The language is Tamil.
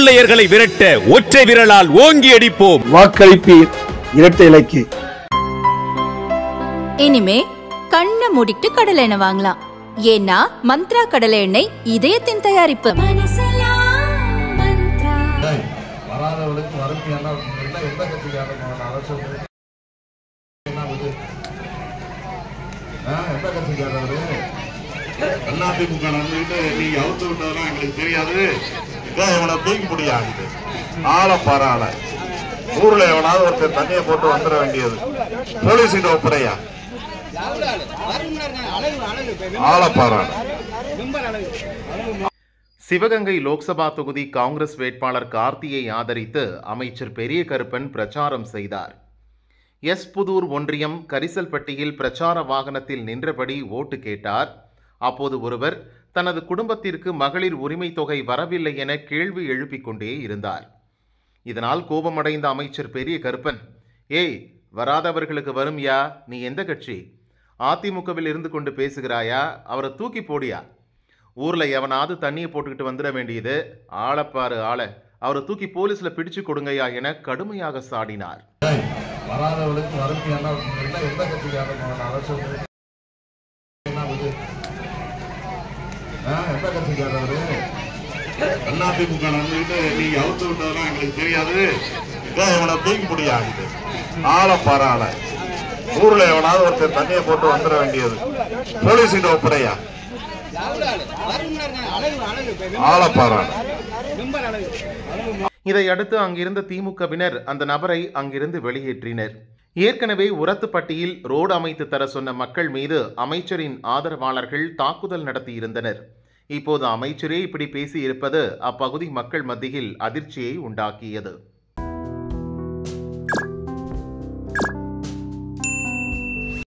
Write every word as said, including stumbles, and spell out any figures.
கொள்ளையர்களை விரட்ட ஒற்றை விரலால் ஓங்கி அடிப்போம். வாக்களிப்பீர் இரட்டை இலைக்கு. இனிமே கண்ணை மூடிட்டு கடலை எண்ணெய் வாங்கலாம். ஏன்னா மந்த்ரா கடலை எண்ணெய் இதயத்தின் தயாரிப்பு. அதிமுக நடந்துகிட்டு நீங்க அவுத்து விட்டதெல்லாம் எங்களுக்கு தெரியாது. இவனை தூக்கி முடியாது. ஆளை பாராள ஊர்ல எவனாவது ஒருத்தர் தண்ணியை போட்டு வந்துட வேண்டியது. போலீஸின் ஒப்படையா ஆளை பாராள. சிவகங்கை லோக்சபா தொகுதி காங்கிரஸ் வேட்பாளர் கார்த்தியை ஆதரித்து அமைச்சர் பெரிய கருப்பன் பிரச்சாரம் செய்தார். எஸ் புதூர் ஒன்றியம் கரிசல்பட்டியில் பிரச்சார வாகனத்தில் நின்றபடி ஓட்டு கேட்டார். அப்போது ஒருவர் தனது குடும்பத்திற்கு மகளிர் உரிமை தொகை வரவில்லை என கேள்வி எழுப்பிக் கொண்டே இருந்தார். இதனால் கோபமடைந்த அமைச்சர் பெரிய கருப்பன், ஏய் வராதவர்களுக்கு வரும் யா, நீ எந்த கட்சி? அதிமுகவில் இருந்து கொண்டு பேசுகிறாயா? அவரை தூக்கி போடியா? ஊர்ல எவனாவது தண்ணியை போட்டுக்கிட்டு வந்துட வேண்டியது. ஆளப்பாரு ஆள, அவரை தூக்கி போலீஸ்ல பிடிச்சு கொடுங்கயா என கடுமையாக சாடினார். வராதவர்களுக்கு வரும் எந்த கட்சி? எந்த கட்சிக்காரரு? அதிமுக நடந்துகிட்டு நீங்க அவுத்து விட்டதெல்லாம் எங்களுக்கு தெரியாது. இவனை தூக்கி முடியாது. ஆளை பாராள ஊர்ல எவனாவது ஒருத்தர் தண்ணியை போட்டு வந்துட வேண்டியது. போலீஸின் ஒப்படையா ஆளை பாராள. இதையடுத்து அங்கிருந்த திமுகவினர் அந்த நபரை அங்கிருந்து வெளியேற்றினர். ஏற்கனவே உரத்துப்பட்டியில் ரோடு அமைத்து தர சொன்ன மக்கள் மீது அமைச்சரின் ஆதரவாளர்கள் தாக்குதல் நடத்தியிருந்தனர். இப்போது அமைச்சரே இப்படி பேசியிருப்பது அப்பகுதி மக்கள் மத்தியில் அதிர்ச்சியை உண்டாக்கியது.